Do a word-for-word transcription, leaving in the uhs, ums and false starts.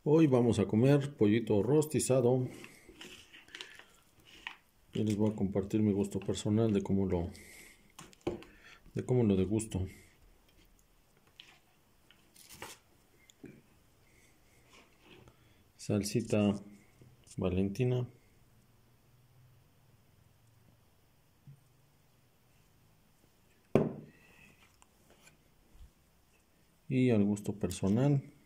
Hoy vamos a comer pollito rostizado y les voy a compartir mi gusto personal de cómo lo de cómo lo degusto. Salsita Valentina, y al gusto personal